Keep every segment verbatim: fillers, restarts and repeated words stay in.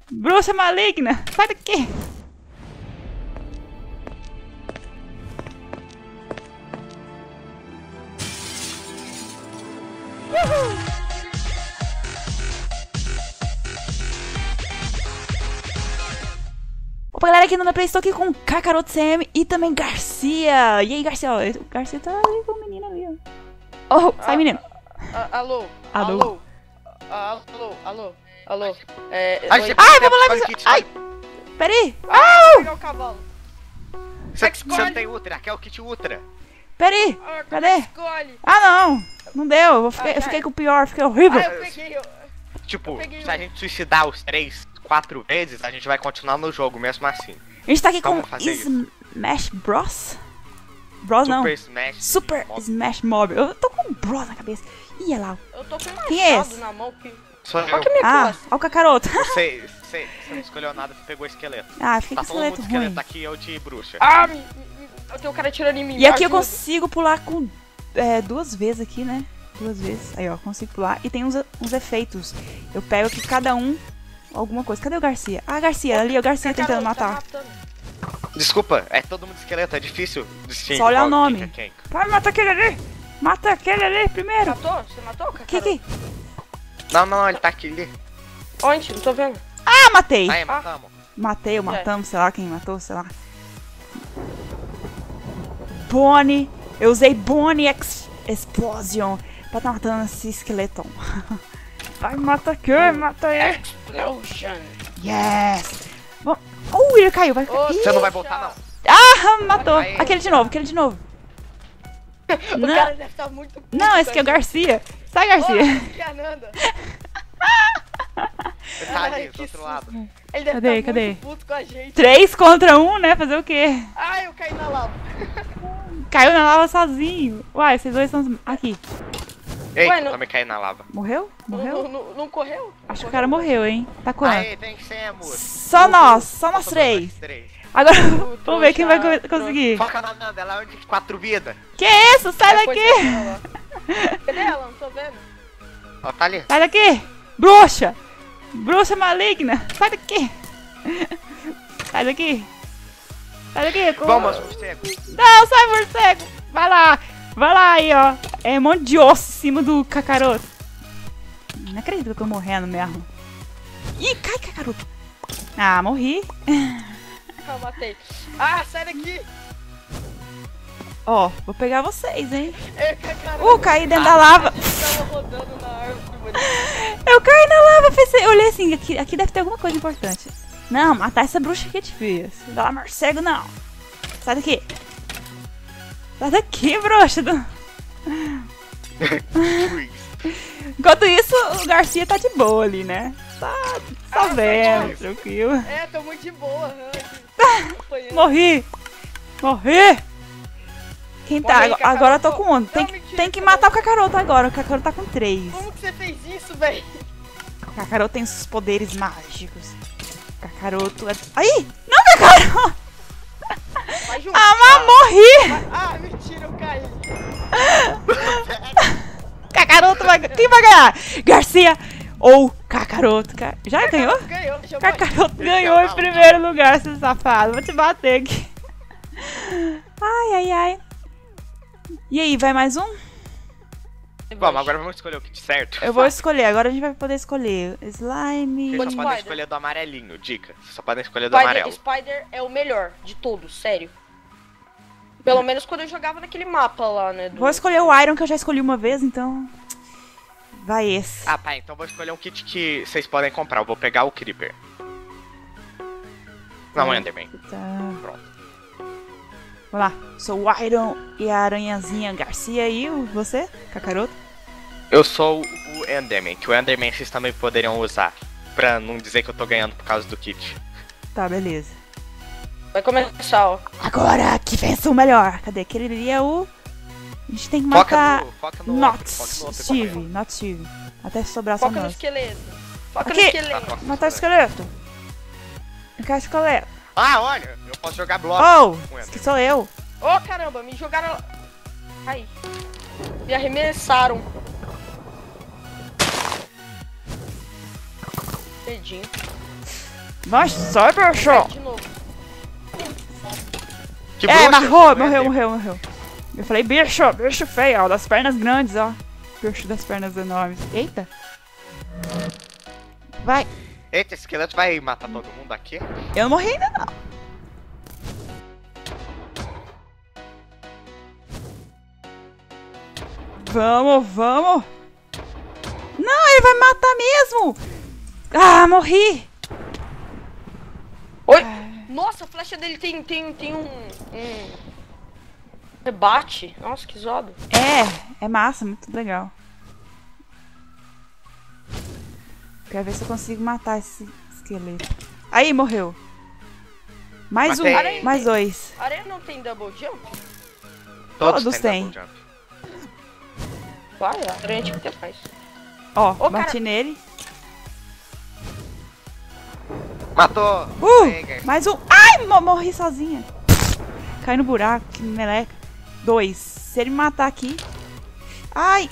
Bruxa maligna! Sai daqui! Uhul. Opa, galera, aqui no Play, estou aqui com Kakaroto C M e também Garcia. E aí, Garcia? Ó, o Garcia tá ali com o menino ali, ó. Oh, sai, ah, menino. Ah, alô, alô, alô, ah, alô, alô, alô. É, ai, ai, vamos lá, você... Ai, peraí. Ah, vou pegar o cavalo. Você, você não tem Ultra, quer o kit Ultra? Peraí, ah, cadê? Escolhe. Ah, não, não deu. Eu fiquei, ah, eu fiquei com o pior, fiquei horrível. Ah, eu peguei, eu... Tipo, eu peguei se a gente suicidar os três, quatro vezes, a gente vai continuar no jogo, mesmo assim. A gente tá aqui então, com Smash Bros. Bros não. Super Smash Super Mob. Smash Mob. Eu tô com Bros na cabeça. Ih, olha lá. Eu tô com um Quem é machado esse? na mão que... Sou eu. Olha que minha Ah, classe. olha o Kakaroto. Você, você, você não escolheu nada, você pegou esqueleto. Ah, fiquei tá com todo mundo esqueleto esqueleto ruim. aqui, eu de bruxa. Ah, me, me, eu tenho um cara tirando em mim. E aqui eu ajuda. consigo pular com é, duas vezes aqui, né? Duas vezes. Aí, ó, consigo pular. E tem uns, uns efeitos. Eu pego aqui cada um alguma coisa. Cadê o Garcia? Ah, Garcia, ali, o Garcia tentando matar. Tá Desculpa, é todo mundo esqueleto, é difícil distinguir. Só olhar o qual- nome. quem que é quem. Vai, mata aquele ali. Mata aquele ali primeiro. Matou? Você matou, cara? Que que? Não, não, ele tá aqui. Ele... Onde? Não tô vendo. Ah, matei. Aí, matamos. Matei ou matamos, sei lá quem matou, sei lá. Bonnie. Eu usei Bonnie Ex Explosion pra tá matando esse esqueletão. Vai, mata aqui, mata ele. Explosion. Yes. Bom, oh, ele caiu, vai Ô, Ih. Você não vai voltar, não. Ah, matou. Vai, vai. Aquele de novo, aquele de novo. O Não. cara deve estar muito puto. Não, esse aqui é o Garcia. Sai, Garcia. Ô, que Ananda. Ele tá Ai, ali, do que outro susto. lado. Ele deve Cadê, estar cadê? muito puto com a gente. Três contra um, né? Fazer o quê? Ai, eu caí na lava. Caiu na lava sozinho. Uai, esses dois estão aqui. Ei, Ué, eu não- também caí na lava. Morreu? Morreu? Não, não, não correu? Acho que Não o cara correu. morreu, hein? Tá quanto? Aê, vencemos. Só nós, só nós Só três. três. Agora, O vamos ver quem vai trouxa- co- conseguir. Foca na Nanda, ela é de quatro vidas. Que isso? Sai Depois daqui! você fala. Cadê ela? Não tô vendo. Ó, tá ali. Sai daqui! Bruxa! Bruxa maligna! Sai daqui! Sai daqui! Sai daqui! co- Vamos, morcego. Não, sai, morcego! Vai lá! Vai lá aí, ó! É um monte de osso em cima do Kakaroto. Não acredito que eu tô morrendo mesmo. Ih, cai, Kakaroto! Ah, morri. Ah, matei. Ah, sai daqui. Ó, vou pegar vocês, hein? É, cara, Uh, caí dentro da lava. a gente tava rodando na árvore. bonito. Eu caí na lava, pensei, eu olhei assim, aqui, aqui deve ter alguma coisa importante. Não, matar essa bruxa aqui é difícil. Dá lá, morcego, não. Sai daqui. Sai daqui, bruxa. do- Enquanto isso, o Garcia tá de boa ali, né? Tá, tá Ah, vendo, tá tranquilo. É, tô muito de boa. né? Acompanhando. Morri. Morri. Quem tá? Morre aí, Agora, agora eu tô Kakaroto. com um. Tem, Não, que- mentira, tem que você matar o não- Kakaroto agora. O Kakaroto tá com três. Como que você fez isso, velho? O Kakaroto tem os poderes mágicos. Kakaroto é... Aí! Não, Kakaroto! Vai junto. Ah, mas morri! Ah, mentira, eu caí. Kakaroto vai... Quem vai ganhar? Garcia ou Kakaroto? Ka- Já ganhou? Ganhou, deixa eu bater. Kakaroto ganhou em primeiro lugar, seu safado. Vou te bater aqui. Ai, ai, ai. E aí, vai mais um? Vamos, agora vamos escolher o kit certo. Eu vou escolher, agora a gente vai poder escolher. Slime... Vocês Pode só podem Spider. escolher do amarelinho, dica. Vocês só podem escolher do Spider, amarelo. Spider é o melhor de todos, sério. Pelo menos quando eu jogava naquele mapa lá, né? do- Vou escolher o Iron, que eu já escolhi uma vez, então... Vai esse. Ah, tá, então vou escolher um kit que vocês podem comprar. Eu vou pegar o Creeper. Não, o Enderman. Tá. Pronto. Vamos lá. Sou o Iron e a aranhazinha Garcia e o você, Kakaroto. Eu sou o Enderman, que o Enderman vocês também poderiam usar. Pra não dizer que eu tô ganhando por causa do kit. Tá, beleza. Vai começar, ó. Agora, que vença o melhor. Cadê? Aquele ali é o... A gente tem que Foca matar... no, foca no Not outro, foca no outro Steve, companheiro. not Steve. Até sobrar só Foca no nós. esqueleto. Foca Aqui. no esqueleto. Tá, foca. Matar o esqueleto. Eu quero esqueleto. Ah, olha, eu posso jogar bloco. Oh, com esse que Enderman. sou eu. Ô, caramba, me jogaram... Ai. Me arremessaram. Dedinho. Vai, sai, bicho! Vai, de novo. Que É, bruxa, morreu, essa morreu, Ender. morreu, morreu. Eu falei, bicho, bicho feio, ó, das pernas grandes, ó. Bicho das pernas enormes. Eita. Vai. Eita, esse esqueleto vai matar todo mundo aqui? Eu não morri ainda, não. Vamos, vamos. Não, ele vai matar mesmo. Ah, morri. Oi! Nossa, a flecha dele tem, tem, tem um, um rebate. Nossa, que zoado. É, é massa, muito legal. Quero ver se eu consigo matar esse esqueleto. Aí, morreu. Mais Matei. um, mais dois. A areia não tem double jump? Todos têm. double jump. Vai, a areia tinha que ter mais. Ó, Ô, bati cara. nele. Matou! Uh, Aí, guys. mais um. Ai, mo- morri sozinha. Cai no buraco, que meleca. Dois. Se ele me matar aqui. Ai.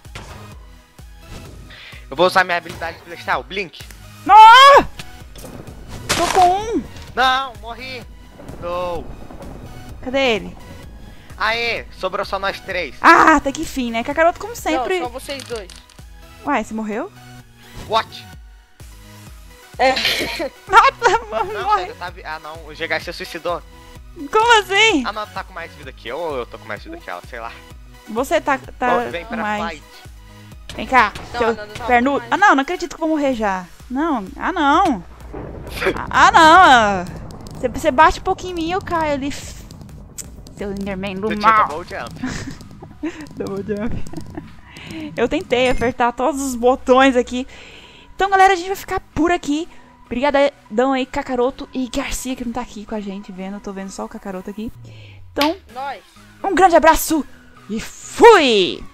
Eu vou usar minha habilidade celestial, o Blink. Não! Tô com um. Não, morri. Não. Cadê ele? Aê, sobrou só nós três. Ah, até que fim, né? Kakaroto, como sempre. Não, só vocês dois. Uai, você morreu? What? É. Não, Morre. você tá... vi- Ah, não, o G H se suicidou. Como assim? Ah, não, tá com mais vida que eu ou eu tô com mais vida que ela, sei lá. Você tá, tá Ó, vem com pra mais. fight. Vem cá, Não, seu não, não tava pernudo. com mais. Ah, não, não acredito que eu vou morrer já. Não, ah, não. Ah, não. Você, você bate um pouquinho em mim e eu caio ali. Seu Enderman do Tu tinha mal. double jump. Double jump. Eu tentei apertar todos os botões aqui. Então, galera, a gente vai ficar por aqui. Obrigadão aí, Kakaroto e Garcia, que não tá aqui com a gente vendo. Eu tô vendo só o Kakaroto aqui. Então, Nós. um grande abraço e fui!